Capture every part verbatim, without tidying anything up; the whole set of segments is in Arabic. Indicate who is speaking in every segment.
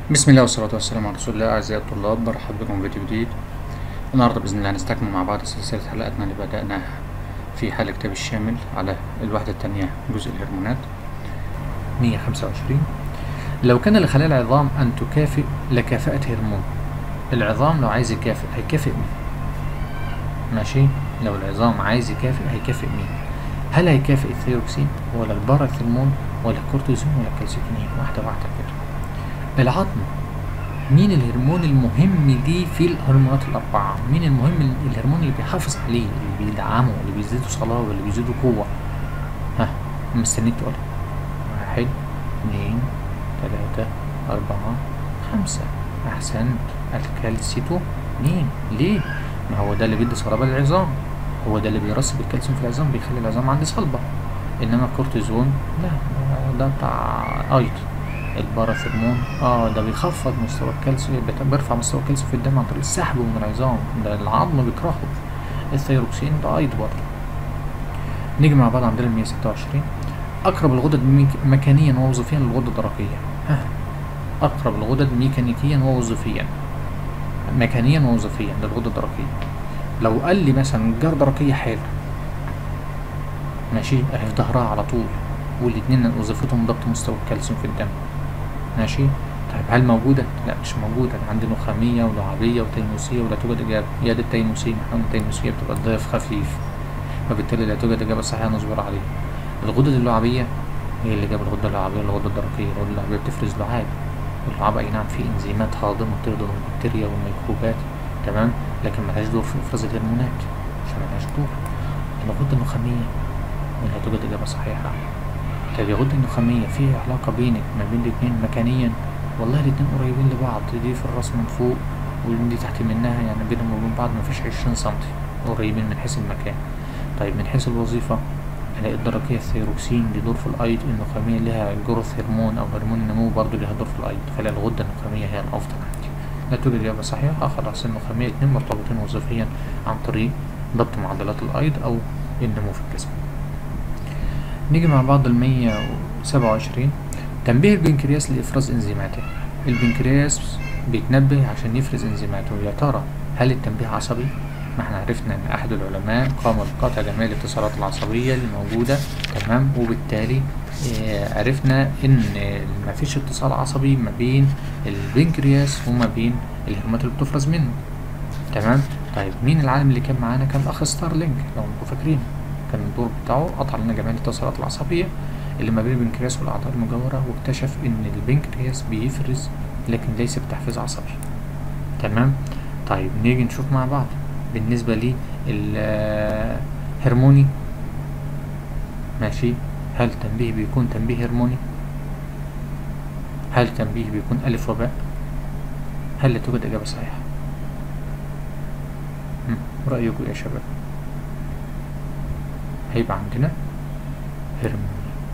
Speaker 1: بسم الله والصلاة والسلام على رسول الله. أعزائي الطلاب، برحب بكم في فيديو جديد. النهاردة بإذن الله هنستكمل مع بعض سلسلة حلقاتنا اللي بدأناها في حل الكتاب الشامل على الوحدة الثانية جزء الهرمونات مية وخمسة وعشرين. لو كان لخلايا العظام أن تكافئ لكافأت هرمون. العظام لو عايز يكافئ هيكافئ مين؟ ماشي، لو العظام عايز يكافئ هيكافئ مين؟ هل هيكافئ الثيروكسين ولا الباراثرمون ولا الكورتيزون ولا الكالسيتونين؟ واحدة واحدة كده. العظم، مين الهرمون المهم ليه في الهرمونات الأربعة؟ مين المهم الهرمون اللي بيحافظ عليه، اللي بيدعمه، اللي بيزيده صلابة، اللي بيزيده قوة؟ ها، مستنيك تقول واحد اتنين تلاتة أربعة خمسة. أحسنت، الكالسيتونين. ليه؟ ما هو ده اللي بيدي صلابة للعظام، هو ده اللي بيرسب الكالسيوم في العظام، بيخلي العظام عندي صلبة. إنما الكورتيزون لا، ده بتاع أيض. الباراثرمون اه ده بيخفض مستوى الكالسيوم، بيرفع مستوى الكالسيوم في الدم عن طريق سحبه من العظام، ده العظم بيكرهه. الثيروكسين ده ايض برضه. نيجي مع بعض عندنا مية وستة وعشرين. اقرب الغدد ميكانيا ووظيفيا للغدة الدرقية. ها، اقرب الغدد ميكانيكيا ووظيفيا، ميكانيا ووظيفيا للغدة الدرقية. لو قال لي مثلا الجار درقية حلو، ماشي، اهي في ظهرها على طول، والاتنين وظيفتهم ضبط مستوى الكالسيوم في الدم. ماشي، طيب هل موجودة؟ لا مش موجودة. عندي نخامية ولعابية وتيموسية ولا توجد إجابة. يا دي التيموسية، محاولة التيموسية بتبقى الضيف خفيف، فبالتالي لا توجد إجابة صحيحة نصبر عليها. الغدد اللعابية هي اللي جاب الغدة اللعابية الغدة الدرقية. الغدة اللعابية بتفرز لعاب، واللعاب أي نعم فيه إنزيمات هاضمة تهضم البكتيريا والميكروبات، تمام، لكن ملهاش دور في إفراز الهرمونات، عشان ملهاش دور. الغدة النخامية لا توجد إجابة صحيحة. طيب الغدة النخامية فيها علاقة بينك ما بين الاتنين مكانيا؟ والله الاتنين قريبين لبعض، دي في الراس من فوق ودي تحت منها، يعني بينهم وبين بعض مفيش عشرين سنتي، قريبين من حيث المكان. طيب من حيث الوظيفة، هلاقي الدرقية الثيروكسين دي دور في الأيض، النخامية لها جروث هرمون أو هرمون النمو برضه لها دور في الأيض، فلا الغدة النخامية هي الأفضل عندي. لا توجد إجابة صحيحة. آه خلاص، النخامية اتنين مرتبطين وظيفيا عن طريق ضبط معدلات الأيض أو النمو في الجسم. نيجي مع بعض المية وسبعة وعشرين. تنبيه البنكرياس لإفراز إنزيماته. البنكرياس بيتنبه عشان يفرز إنزيماته. يا ترى هل التنبيه عصبي؟ ما احنا عرفنا ان احد العلماء قام بقطع جميع الاتصالات العصبية الموجودة، تمام، وبالتالي اه عرفنا ان ما فيش اتصال عصبي ما بين البنكرياس وما بين الهرمونات اللي بتفرز منه، تمام. طيب مين العالم اللي كان معانا؟ كان الاخ ستارلينج، لو انتوا فاكرين، كان الدور بتاعه قطع لنا جميع الاتصالات العصبية اللي ما بين البنكرياس والأعضاء المجاورة، واكتشف إن البنكرياس بيفرز لكن ليس بتحفيز عصبي، تمام. طيب نيجي نشوف مع بعض بالنسبة لي الهرموني، ماشي، هل تنبيه بيكون تنبيه هرموني؟ هل تنبيه بيكون ألف وباء؟ هل لا توجد إجابة صحيحة؟ رأيكم يا شباب؟ هيبقى عندنا هرموني،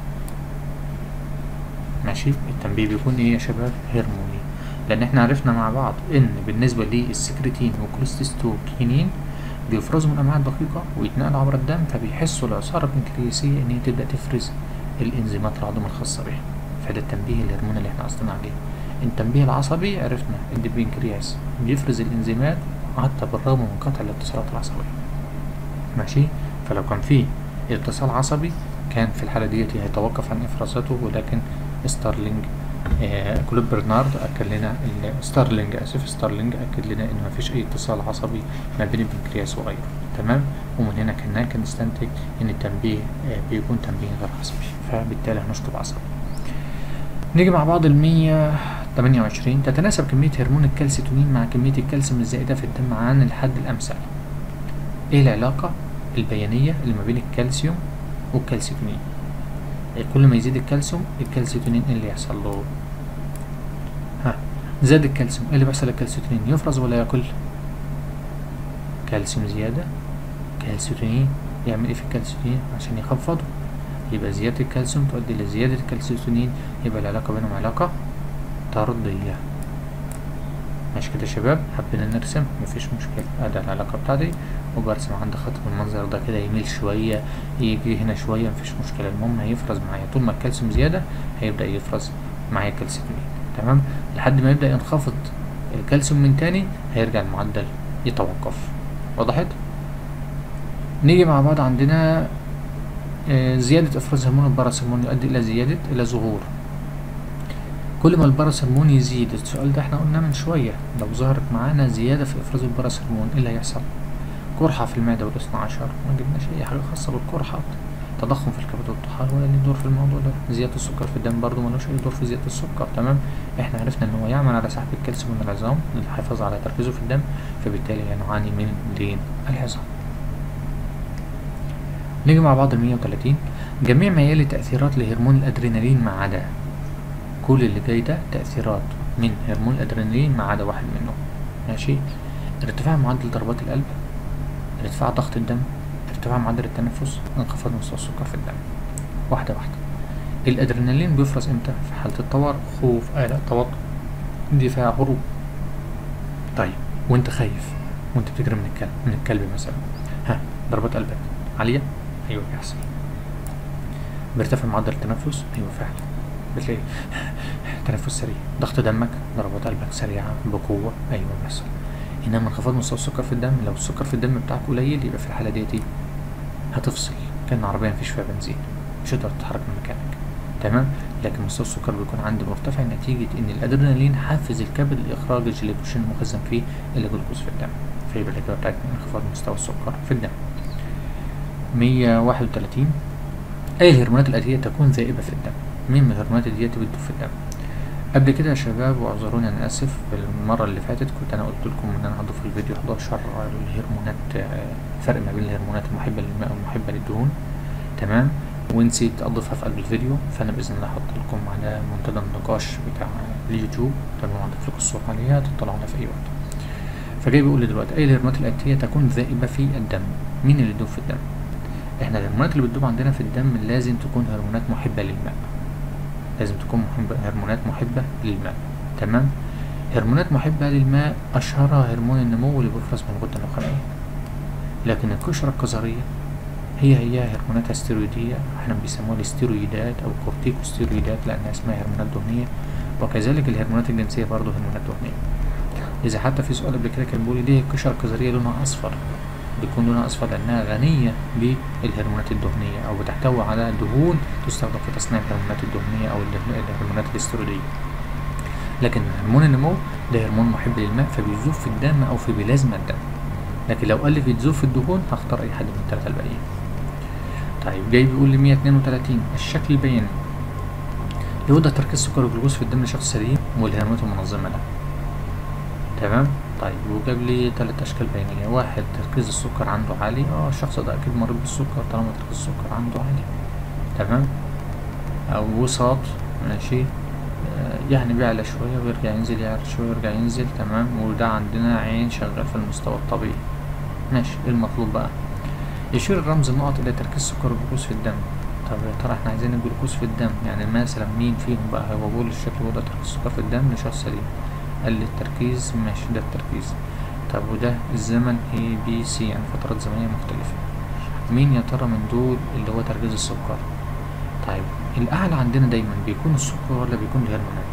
Speaker 1: ماشي. التنبيه بيكون ايه يا شباب؟ هرموني، لان احنا عرفنا مع بعض ان بالنسبه للسكرتين والكوليستوكينين بيفرزوا من الامعاء الدقيقه ويتنقلوا عبر الدم، فبيحسوا العصاره البنكرياسيه ان هي تبدا تفرز الانزيمات العظيمه الخاصه بها، فده التنبيه الهرموني اللي احنا قصدنا عليه. التنبيه العصبي عرفنا ان البنكرياس بيفرز الانزيمات حتى بالرغم من قطع الاتصالات العصبيه، ماشي. فلو كان في اتصال عصبي كان في الحالة ديت هيتوقف عن إفرازاته، ولكن ستارلينج آه كلوب برنارد أكد لنا، ستارلينج آسف ستارلينج أكد لنا إن مفيش أي اتصال عصبي ما بين البنكرياس وغيره، تمام. ومن هنا كنا كان نستنتج إن التنبيه آه بيكون تنبيه غير عصبي، فبالتالي هنشطب عصبي. نيجي مع بعض المية تمانية وعشرين. تتناسب كمية هرمون الكالسيتونين مع كمية الكالسيوم الزائدة في الدم عن الحد الأمثل. إيه العلاقة البيانية اللي ما بين الكالسيوم والكالسيتونين؟ كل ما يزيد الكالسيوم الكالسيتونين ايه اللي يحصل له؟ ها، زاد الكالسيوم ايه اللي بيحصل للكالسيتونين؟ يفرز ولا ياكل؟ كالسيوم زيادة، كالسيتونين يعمل ايه في الكالسيتونين عشان يخفضه؟ يبقى زيادة الكالسيوم تؤدي لزيادة الكالسيتونين، يبقى العلاقة بينهم علاقة طردية. ماشي كده يا شباب؟ حابين نرسم؟ مفيش مشكلة، ادي العلاقة بتاعتي وبرسم عندي خط بالمنظر ده كده، يميل شوية يجي هنا شوية، مفيش مشكلة، المهم هيفرز معايا طول ما الكالسيوم زيادة هيبدأ يفرز معايا كالسيتونين، تمام، لحد ما يبدأ ينخفض الكالسيوم من تاني هيرجع المعدل يتوقف. وضحت؟ نيجي مع بعض عندنا آه زيادة افراز هرمون الباراسيرمون يؤدي الى زيادة الى ظهور. كل ما الباراسيرمون يزيد، السؤال ده احنا قلنا من شوية، لو ظهرت معانا زيادة في افراز الباراسيرمون ايه اللي هيحصل؟ قرحة في المعدة والاثنى عشر، ما جبناش اي حاجة خاصة بالقرحة. تضخم في الكبد والطحال ولا ليه دور في الموضوع ده. زيادة السكر في الدم برضو ملوش اي دور في زيادة السكر. تمام، احنا عرفنا ان هو يعمل على سحب الكالسيوم من العظام للحفاظ على تركيزه في الدم، فبالتالي نعاني من دين العظام. نيجي مع بعض المية وتلاتين. جميع ما يلي تأثيرات لهرمون الأدرينالين ما عدا. كل اللي جاي ده تأثيرات من هرمون الأدرينالين ما عدا واحد منه. ماشي، ارتفاع معدل ضربات القلب، ارتفاع ضغط الدم، ارتفاع معدل التنفس، انخفاض مستوى السكر في الدم. واحدة واحدة. الأدرينالين بيفرز امتى؟ في حالة الطوارئ، خوف، قلق، توتر، اندفاع، هروب. طيب وانت خايف وانت بتجري من الكلب من الكلب مثلا، ها ضربات قلبك عالية؟ ايوه بيحصل. بيرتفع معدل التنفس؟ ايوه فعلا بتلاقي تنفس سريع. ضغط دمك، ضربات قلبك سريعة بقوة، ايوه بيحصل. انما انخفاض مستوى السكر في الدم، لو السكر في الدم بتاعك قليل يبقى في الحالة ديتي هتفصل كأن عربية مفيش فيها بنزين، مش هتقدر تتحرك من مكانك. تمام، لكن مستوى السكر بيكون عندي مرتفع نتيجة ان الادرينالين حفز الكبد لاخراج الجليكوجين المخزن فيه الى جلوكوز في الدم، فيبقى الاجابة بتاعتنا انخفاض مستوى السكر في الدم. مية واحد وتلاتين. اي الهرمونات الاتية تكون ذائبة في الدم؟ مين من الهرمونات الاتية بتدوب في الدم؟ قبل كده يا شباب، واعذروني انا اسف، المرة اللي فاتت كنت انا قلت لكم ان انا هضيف في الفيديو حداشر الهرمونات، فرق ما بين الهرمونات المحبة للماء والمحبة للدهون. تمام، ونسيت اضيفها في قلب الفيديو، فانا باذن الله هحط لكم على منتدى النقاش بتاع اليوتيوب، تمام، هضيف لكم الصورة عليها تطلعوا عليها في اي وقت. فجاي بيقول لي دلوقتي اي الهرمونات الاتية تكون ذائبة في الدم؟ مين اللي يدوب في الدم؟ احنا الهرمونات اللي بتدوب عندنا في الدم لازم تكون هرمونات محبة للماء، لازم تكون هرمونات محبة للماء. تمام، هرمونات محبة للماء اشهرها هرمون النمو اللي بيفرز من الغدة النخامية. لكن القشرة الكظرية هي هي هرموناتها ستيرويدية، احنا بيسموها الاستيرويدات او كورتيكوستيرويدات لانها اسمها هرمونات دهنية، وكذلك الهرمونات الجنسية برضه هرمونات دهنية. اذا حتى في سؤال قبل كده كان بيقول ليه القشرة الكظرية لونها اصفر؟ بيكون لونها اصفر لانها غنية بالهرمونات الدهنية او بتحتوي على دهون تستخدم في تصنيع الهرمونات الدهنية او الهرمونات الاستيرويدية. لكن هرمون النمو ده هرمون محب للماء، فبيذوب في الدم او في بلازما الدم. لكن لو قال لي بيتذوب في الدهون هختار اي حد من الثلاثة الباقيين. طيب جاي بيقول لي مية اتنين وتلاتين. الشكل البياني يوضح تركيز السكر والجلوكوز في الدم لشخص سليم والهرمونات المنظمة له. تمام، طيب وجاب لي تلات اشكال بيانية. واحد تركيز السكر عنده عالي، اه الشخص ده اكيد مريض بالسكر طالما تركيز السكر عنده عالي. تمام، او وسط، ماشي، آه يعني بيعلى شوية ويرجع ينزل، يعلى شوية ويرجع ينزل. تمام، وده عندنا عين شغال في المستوى الطبيعي. ماشي، ايه المطلوب بقى؟ يشير الرمز النقط الى تركيز السكر والجلوكوز في الدم. طب يا ترى احنا عايزين الجلوكوز في الدم، يعني مثلا مين فيهم بقى؟ هو بيقول الشكل وده تركيز السكر في الدم لشخص سليم، قال لي التركيز، ماشي ده التركيز. طب وده الزمن A B C، يعني فترات زمنية مختلفة. مين يا ترى من دول اللي هو تركيز السكر؟ طيب الأعلى عندنا دايما بيكون السكر ولا بيكون الهرمونات؟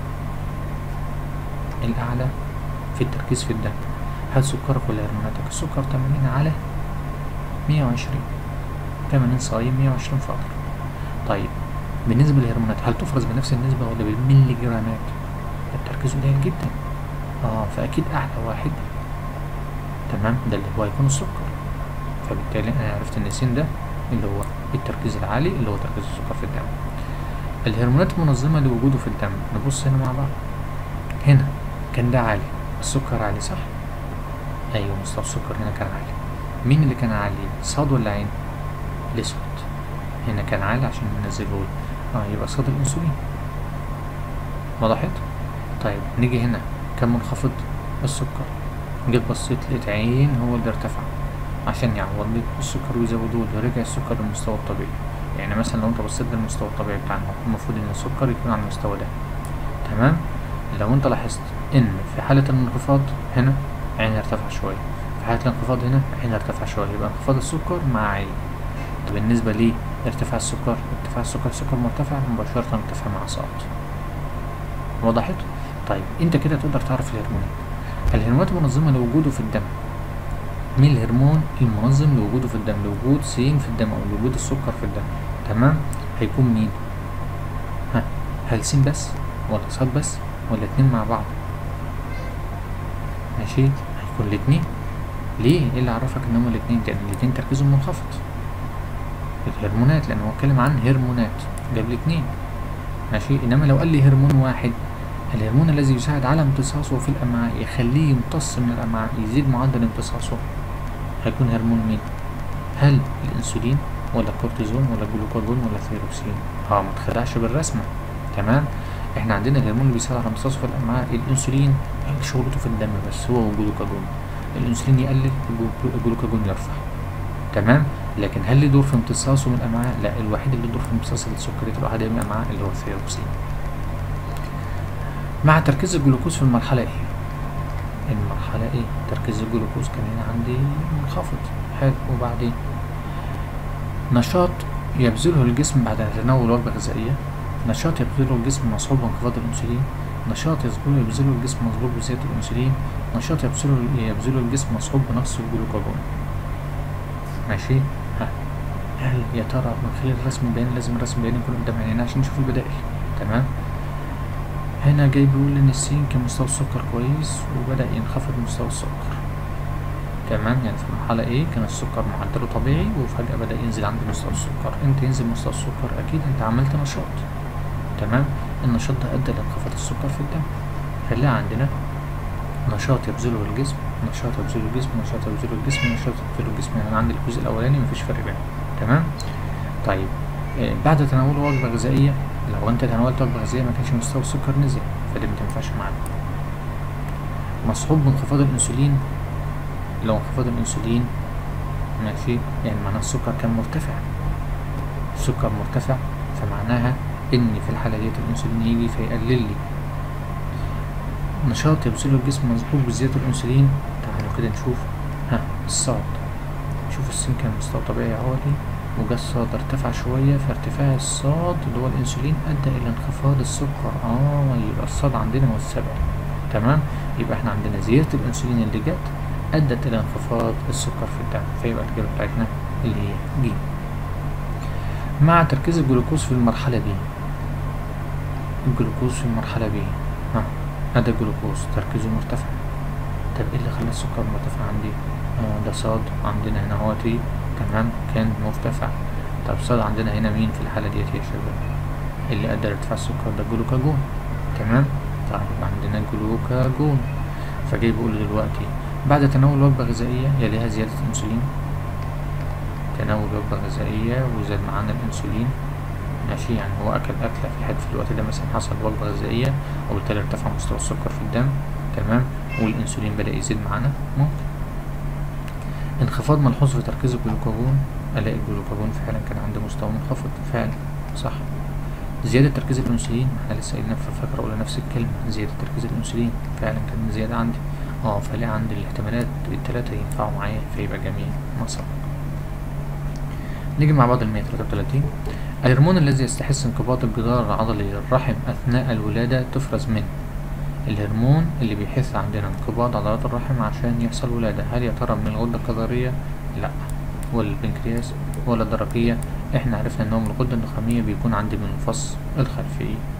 Speaker 1: الأعلى في التركيز في الدم هل سكرك ولا هرموناتك؟ السكر تمانين على مية وعشرين، تمانين صايم مية وعشرين فاطر. طيب بالنسبة للهرمونات هل تفرز بنفس النسبة ولا بالملي جرامات؟ التركيز قليل جدا، اه فأكيد أعلى واحد تمام ده اللي هو هيكون السكر. فبالتالي أنا عرفت إن س ده اللي هو التركيز العالي اللي هو تركيز السكر في الدم. الهرمونات المنظمة لوجوده في الدم، نبص هنا مع بعض. هنا كان ده عالي، السكر عالي صح؟ أيوه مستوى السكر هنا كان عالي. مين اللي كان عالي؟ صاد ولا عين؟ الأسود. هنا كان عالي عشان ننزله اه يبقى صاد الأنسولين. وضحت؟ طيب نيجي هنا كان منخفض السكر، جيت بصيت لقيت عين هو اللي ارتفع عشان يعوض لي السكر ويزودوه، رجع السكر للمستوى الطبيعي. يعني مثلا لو انت بصيت للمستوى الطبيعي بتاعنا المفروض ان السكر يكون على المستوى ده. تمام، لو انت لاحظت ان في حالة الانخفاض هنا عين ارتفع شوية، في حالة الانخفاض هنا عين ارتفع شوية، يبقى انخفاض السكر مع عين. طب بالنسبة لي ارتفاع السكر، ارتفاع السكر سكر مرتفع مباشرة ارتفع مع صاد. وضحت؟ طيب انت كده تقدر تعرف الهرمونات. الهرمونات منظمة لوجوده في الدم. مين الهرمون المنظم لوجوده في الدم، لوجود س في الدم او لوجود السكر في الدم؟ تمام، هيكون مين؟ ها، هل س بس ولا ص بس ولا اتنين مع بعض؟ ماشي، هيكون الاتنين. ليه؟ ايه اللي عرفك ان هما الاتنين؟ لان الاتنين تركيزهم منخفض. الهرمونات، لان هو اتكلم عن هرمونات جاب لي اتنين. ماشي، انما لو قال لي هرمون واحد، الهرمون الذي يساعد على امتصاصه في الامعاء، يخليه يمتص من الامعاء، يزيد معدل امتصاصه، هيكون هرمون مين؟ هل الانسولين ولا الكورتيزون ولا الجلوكاجون ولا الثيروكسين؟ اه، متخدعش بالرسمه. تمام، احنا عندنا الهرمون اللي بيساعد على امتصاصه في الامعاء الانسولين، شغلته في الدم بس، هو والجلوكاجون. الانسولين يقلل، الجلوكاجون يرفع. تمام، لكن هل له دور في امتصاصه من الامعاء؟ لا، الوحيد اللي له دور في امتصاص السكريات الوحيده من الامعاء اللي هو الثيروكسين. مع تركيز الجلوكوز في المرحله ايه؟ المرحله ايه؟ تركيز الجلوكوز كان هنا عندي منخفض. حلو، وبعدين نشاط يبذله الجسم بعد تناول وجبه غذائيه، نشاط يبذله الجسم مصحوب بانخفاض الانسولين، نشاط يبذله الجسم مصحوب بزياده الانسولين، نشاط يبذله يبذله الجسم مصحوب بنقص الجلوكاجون. ماشي، ها، هل يا ترى من خلال الرسم البياني، لازم الرسم البياني يكون قدام عينينا عشان نشوف البدائل. تمام، هنا جاي بيقول ان السين كان مستوى السكر كويس وبدأ ينخفض مستوى السكر. تمام، يعني في المرحلة ايه كان السكر معدله طبيعي وفجأة بدأ ينزل عند مستوى السكر. امتى ينزل مستوى السكر؟ اكيد انت عملت نشاط. تمام، النشاط ده ادى لانخفاض السكر في الدم. هنلاقي عندنا نشاط يبذله الجسم، نشاط يبذله الجسم، نشاط يبذله الجسم، نشاط يبذله الجسم. يعني انا عندي الجزء الاولاني مفيش فرق بينهم. تمام، طيب آه بعد تناول وجبة غذائية، لو انت تناولت وجبة غذائية ما كانش مستوى السكر نزل، فدي متنفعش معانا. مصحوب بانخفاض الانسولين، لو انخفاض الانسولين ماشي يعني معناه السكر كان مرتفع. السكر مرتفع فمعناها ان في الحالة ديت الانسولين يجي فيقلل لي. نشاط يبذله الجسم مصحوب بزيادة الانسولين، تعالوا كده نشوف. ها، الصاد، شوف السين كان مستوى طبيعي عالي وجا الصاد ارتفع شوية، فارتفاع الصاد اللي هو الانسولين ادى الى انخفاض السكر. اه، يبقى الصاد عندنا هو السبب. تمام، يبقى احنا عندنا زيادة الانسولين اللي جت ادت الى انخفاض السكر في الدم، فيبقى الاجابة بتاعتنا اللي هي ج. مع تركيز الجلوكوز في المرحلة دي، الجلوكوز في المرحلة دي ها، ادى الجلوكوز تركيزه مرتفع. طب ايه اللي خلى السكر مرتفع عندي؟ آه ده صاد عندنا هنا اهوتي. تمام، كان مرتفع. طب صاد عندنا هنا مين في الحالة ديت يا شباب؟ اللي ادى لارتفاع السكر ده الجلوكاجون. تمام، طيب عندنا الجلوكاجون. فجاي بيقول دلوقتي بعد تناول وجبة غذائية يليها زيادة الانسولين، تناول وجبة غذائية وزاد معانا الانسولين. ماشي، يعني هو اكل اكله في حد في الوقت ده مثلا حصل وجبه غذائيه وبالتالي ارتفع مستوى السكر في الدم. تمام، والانسولين بدا يزيد معانا. ممكن انخفاض ملحوظ في تركيز الجلوكاجون، الاقي الجلوكاجون فعلا كان عنده مستوى منخفض فعلا. صح، زياده تركيز الانسولين، احنا لسه قايلين في الفقره الاولى نفس الكلمه، زياده تركيز الانسولين فعلا كان زياده عندي. اه، فلاقي عندي الاحتمالات الثلاثه ينفعوا معايا، فيبقى جميل مثلا. نيجي مع بعض ال مية وتلاتة وتلاتين. الهرمون الذي يستحث انقباض الجدار العضلي للرحم أثناء الولادة تفرز منه. الهرمون اللي بيحث عندنا انقباض عضلات الرحم عشان يحصل ولادة، هل يا ترى من الغدة الكظرية؟ لا، ولا البنكرياس ولا الدرقية. احنا عرفنا ان هو من الغدة النخامية، بيكون عندي من الفص الخلفي.